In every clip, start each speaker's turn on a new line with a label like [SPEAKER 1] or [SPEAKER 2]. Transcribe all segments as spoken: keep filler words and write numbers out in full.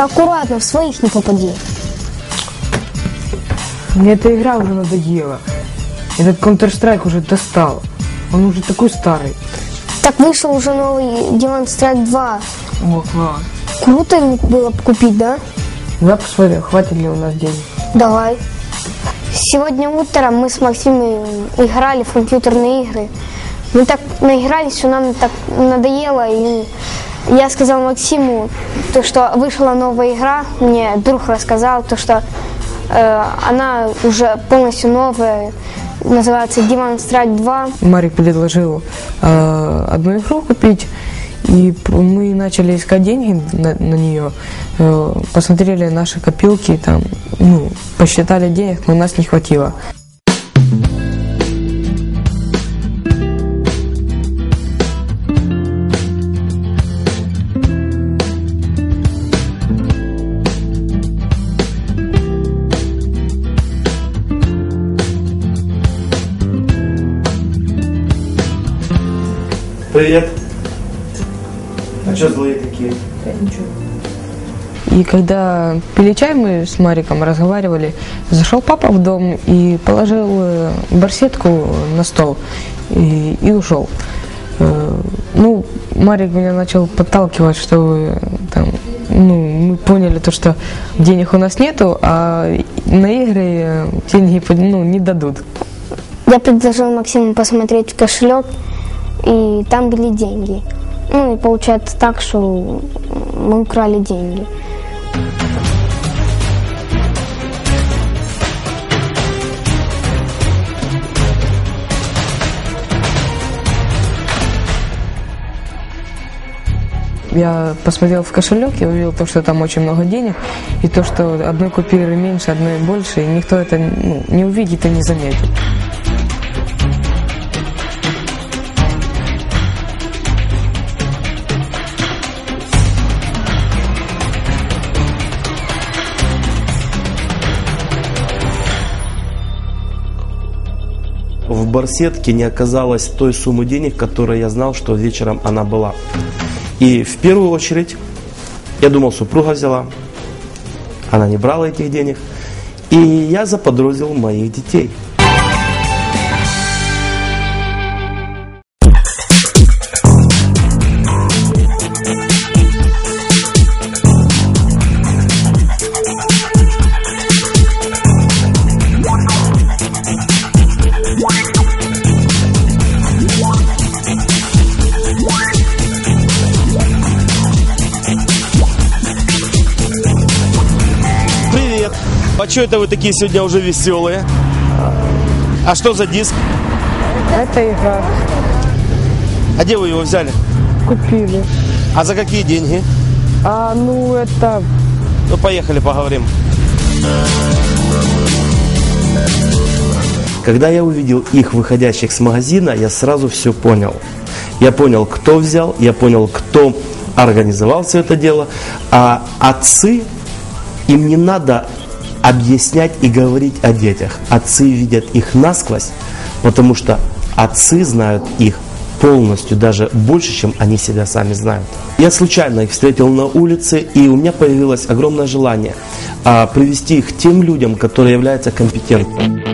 [SPEAKER 1] Да аккуратно, в своих не попади.
[SPEAKER 2] Мне эта игра уже надоела. Этот Counter-Strike уже достал. Он уже такой старый.
[SPEAKER 1] Так вышел уже новый Demon Strike два.
[SPEAKER 2] О, класс.
[SPEAKER 1] Круто было бы купить, да?
[SPEAKER 2] Да, посмотри, хватит ли у нас денег.
[SPEAKER 1] Давай. Сегодня утром мы с Максимом играли в компьютерные игры. Мы так наигрались, что нам так надоело. И я сказал Максиму, то, что вышла новая игра. Мне друг рассказал, то, что э, она уже полностью новая. Называется Demon Strike два.
[SPEAKER 2] Марик предложил э, одну игру купить. И мы начали искать деньги на, на нее, э, посмотрели наши копилки, там, ну, посчитали денег, но у нас не хватило.
[SPEAKER 3] Привет. А что злые такие?
[SPEAKER 2] Ничего. И когда пили чай, мы с Мариком разговаривали, зашел папа в дом и положил барсетку на стол и, и ушел. Ну, Марик меня начал подталкивать, чтобы там, ну, мы поняли то, что денег у нас нету, а на игры деньги, ну, не дадут.
[SPEAKER 1] Я предложил Максиму посмотреть в кошелек, и там были деньги. Ну и получается так, что мы украли деньги.
[SPEAKER 2] Я посмотрел в кошелек и увидел то, что там очень много денег, и то, что одной купюры меньше, одной больше, и никто это, ну, не увидит и не заметит.
[SPEAKER 3] В барсетке не оказалось той суммы денег, которой я знал, что вечером она была. И в первую очередь, я думал, супруга взяла, она не брала этих денег, и я заподозрил моих детей. А что это вы такие сегодня уже веселые? А что за диск?
[SPEAKER 2] Это игра.
[SPEAKER 3] А где вы его взяли?
[SPEAKER 2] Купили.
[SPEAKER 3] А за какие деньги?
[SPEAKER 2] А, ну это...
[SPEAKER 3] Ну, поехали, поговорим. Когда я увидел их выходящих с магазина, я сразу все понял. Я понял, кто взял, я понял, кто организовал все это дело. А отцы, им не надо объяснять и говорить о детях. Отцы видят их насквозь, потому что отцы знают их полностью, даже больше, чем они себя сами знают. Я случайно их встретил на улице, и у меня появилось огромное желание а, привести их к тем людям, которые являются компетентными.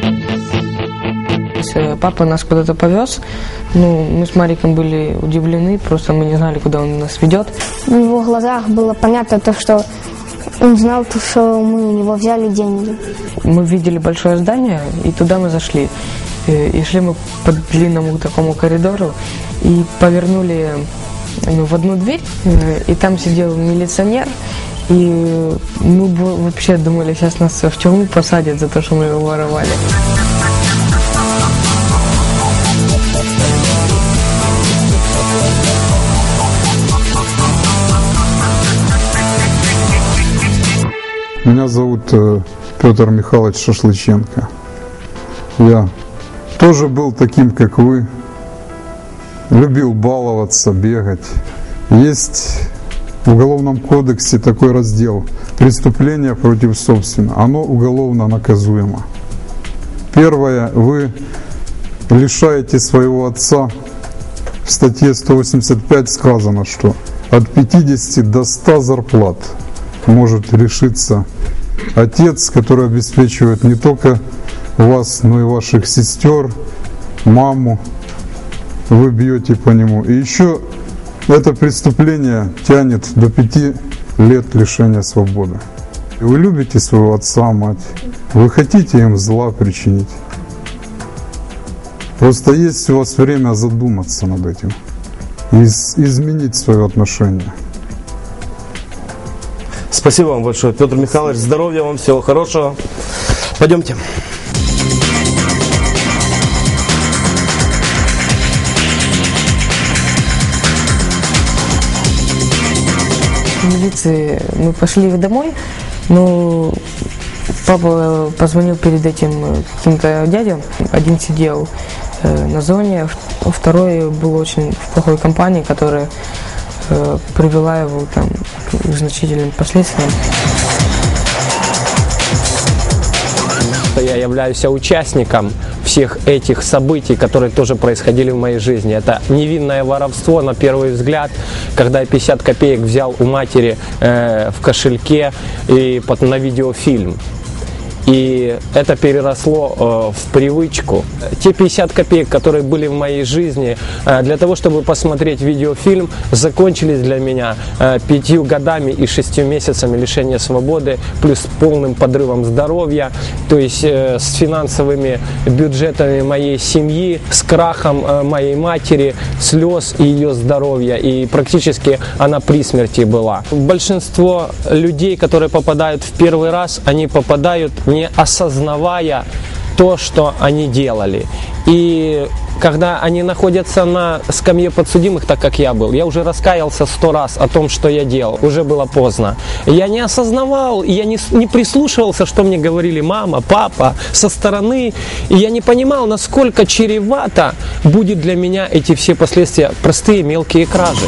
[SPEAKER 2] Папа нас куда-то повез, ну, мы с Мариком были удивлены, просто мы не знали, куда он нас ведет.
[SPEAKER 1] В его глазах было понятно то, что он знал, что мы у него взяли деньги.
[SPEAKER 2] Мы видели большое здание, и туда мы зашли. И шли мы по длинному такому коридору, и повернули, ну, в одну дверь, и там сидел милиционер, и мы вообще думали, сейчас нас в тюрьму посадят за то, что мы его воровали.
[SPEAKER 4] Меня зовут э, Петр Михайлович Шашлыченко. Я тоже был таким, как вы. Любил баловаться, бегать. Есть в Уголовном кодексе такой раздел «Преступление против собственного». Оно уголовно наказуемо. Первое, вы лишаете своего отца. В статье сто восемьдесят пять сказано, что от пятидесяти до ста зарплат. может решиться отец, который обеспечивает не только вас, но и ваших сестер, маму. Вы бьете по нему. И еще это преступление тянет до пяти лет лишения свободы. Вы любите своего отца, мать. Вы хотите им зла причинить. Просто есть у вас время задуматься над этим и изменить свое отношение.
[SPEAKER 3] Спасибо вам большое, Петр Михайлович. Здоровья вам, всего хорошего. Пойдемте.
[SPEAKER 2] В милиции мы пошли домой, но папа позвонил перед этим каким-то дядям. Один сидел э, на зоне, второй был очень в плохой компании, которая э, привела его там, к значительным последствиям.
[SPEAKER 5] Я являюсь участником всех этих событий, которые тоже происходили в моей жизни. Это невинное воровство на первый взгляд, когда я пятьдесят копеек взял у матери э, в кошельке и под, на видеофильм. И это переросло э, в привычку. Те пятьдесят копеек, которые были в моей жизни, э, для того, чтобы посмотреть видеофильм, закончились для меня э, пятью годами и шестью месяцами лишения свободы, плюс полным подрывом здоровья, то есть э, с финансовыми бюджетами моей семьи, с крахом э, моей матери, слез и ее здоровья. И практически она при смерти была. Большинство людей, которые попадают в первый раз, они попадают не осознавая то, что они делали. И когда они находятся на скамье подсудимых, так как я был, я уже раскаялся сто раз о том, что я делал. Уже было поздно. Я не осознавал, я не, не прислушивался, что мне говорили мама, папа со стороны. И я не понимал, насколько чревато будет для меня эти все последствия, простые мелкие кражи.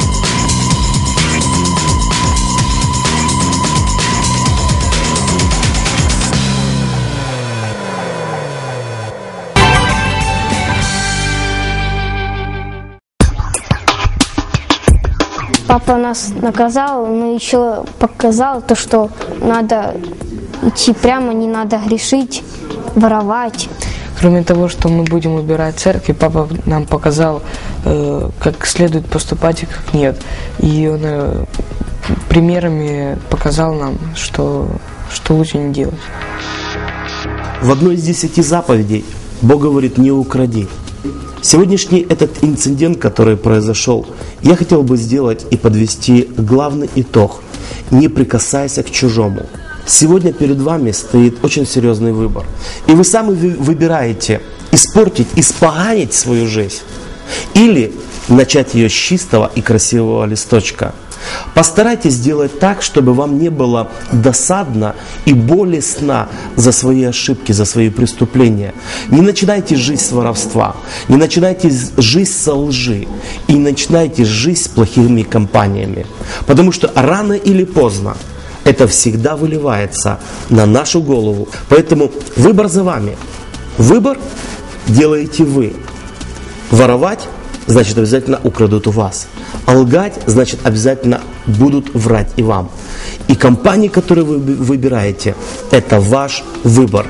[SPEAKER 1] Папа нас наказал, но еще показал то, что надо идти прямо, не надо грешить, воровать.
[SPEAKER 2] Кроме того, что мы будем убирать церкви, папа нам показал, э, как следует поступать и как нет. И он э, примерами показал нам, что, что лучше не делать.
[SPEAKER 3] В одной из десяти заповедей Бог говорит: не укради. Сегодняшний этот инцидент, который произошел, я хотел бы сделать и подвести главный итог. Не прикасайся к чужому. Сегодня перед вами стоит очень серьезный выбор. И вы сами выбираете испортить, испоганить свою жизнь или начать ее с чистого и красивого листочка. Постарайтесь сделать так, чтобы вам не было досадно и болезненно за свои ошибки, за свои преступления. Не начинайте жизнь с воровства, не начинайте жизнь со лжи и не начинайте жизнь с плохими компаниями. Потому что рано или поздно это всегда выливается на нашу голову. Поэтому выбор за вами. Выбор делаете вы. Воровать значит обязательно украдут у вас. А лгать значит обязательно будут врать и вам. И компании, которые вы выбираете, это ваш выбор.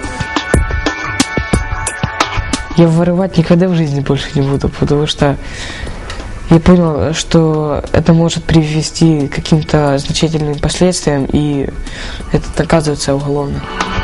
[SPEAKER 2] Я воровать никогда в жизни больше не буду, потому что я понял, что это может привести к каким-то значительным последствиям, и это наказывается уголовно.